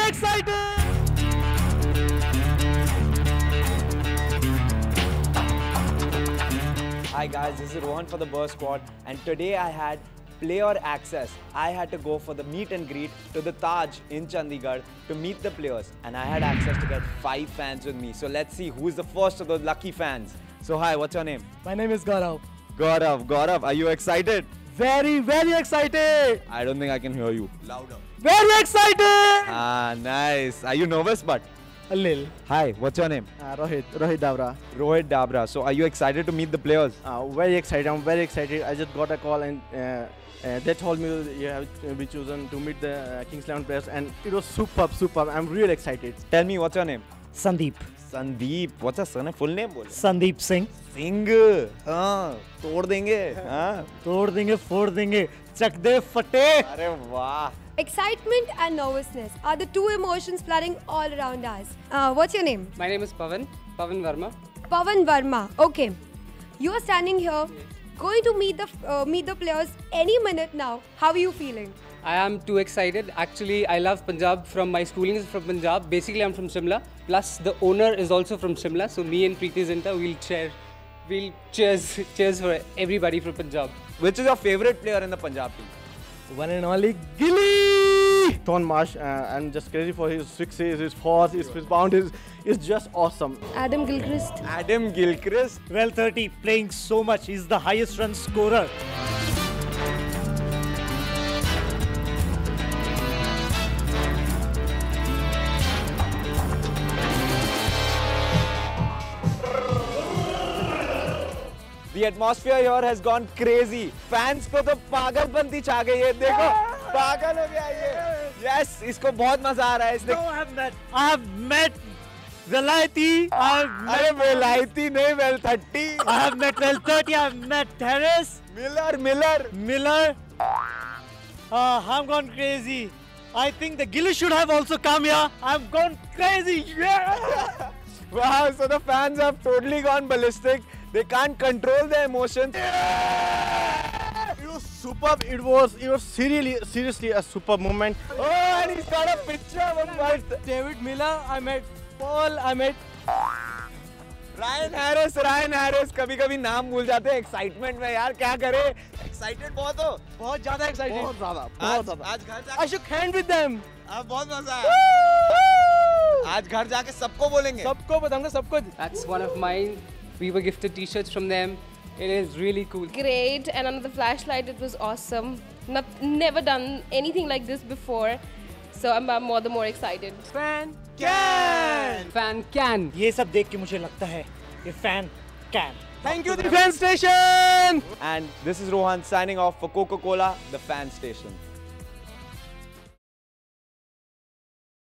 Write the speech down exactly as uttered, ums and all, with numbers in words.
excited! Hi guys, this is Rohan for the Burst Squad, and today I had player access. I had to go for the meet and greet to the Taj in Chandigarh to meet the players, and I had access to get five fans with me. So let's see who is the first of those lucky fans. So hi, what's your name? My name is Gaurav. Gaurav. Gaurav, are you excited? Very, very excited! I don't think I can hear you. Louder. Very excited! Ah, nice. Are you nervous, but? A little. Hi, what's your name? Uh, Rohit, Rohit Dabra. Rohit Dabra. So are you excited to meet the players? Uh, very excited, I'm very excited. I just got a call and uh, uh, they told me you have been chosen to meet the uh, Kings eleven players, and it was superb, superb. I'm really excited. Tell me, what's your name? Sandeep. Sandeep. What's your surname? Full name? Bol. Sandeep Singh. Singh. हाँ, तोड़ देंगे. हाँ. तोड़ देंगे, फोड़ देंगे, चक दे फटे. अरे वाह. Excitement and nervousness are the two emotions flooding all around us. Uh, what's your name? My name is Pavan, Pavan Verma. Pavan Verma. Okay. You are standing here, going to meet the uh, meet the players any minute now. How are you feeling? I am too excited. Actually, I love Punjab from my schooling is from Punjab. Basically, I'm from Shimla. Plus, the owner is also from Shimla. So me and Preeti Zinta, we'll cheer, we'll cheers, cheers for everybody from Punjab. Which is your favorite player in the Punjab team? One and only Gilly! Thorn Marsh, uh, I'm just crazy for his sixes, his fours, his, his boundaries. It's just awesome. Adam Gilchrist. Adam Gilchrist. Well, thirty, playing so much. He's the highest run scorer. The atmosphere here has gone crazy. Fans को तो पागलपंती छा गई है. देखो, पागल हो गया ये. Yes, इसको बहुत मजा आ रहा है. इसने. No, I have met. I have met Velayati. I have met. अरे वेलायती नहीं, well thirty. I have met Well thirty. I have met Harris. Miller, Miller. Miller. Uh, I'm gone crazy. I think the Gilly should have also come here. I'm gone crazy. Yeah. Wow, so the fans have totally gone ballistic. They can't control their emotions. It was superb. It was, it was seriously, seriously a superb moment. Oh, and he's got a picture of him. David Miller, I met Paul, I met Ryan Harris, Ryan Harris. कभी-कभी नाम भूल जाते हैं excitement में यार, क्या करे? Excited बहुत हो? बहुत ज़्यादा excited. बहुत ज़्यादा, बहुत ज़्यादा. आज घर जाके I shook hand with them. अब बहुत मजा आया. आज घर जाके सबको बोलेंगे. सबको बताऊंगा, सबको. That's one of mine. We were gifted T-shirts from them. It is really cool. Great, and under the flashlight, it was awesome. Not, never done anything like this before, so I'm, I'm more the more excited. Fan Can. Fan can. ये सब देख के मुझे लगता है ये fan can. Thank you, the fan station. And this is Rohan signing off for Coca-Cola, the fan station.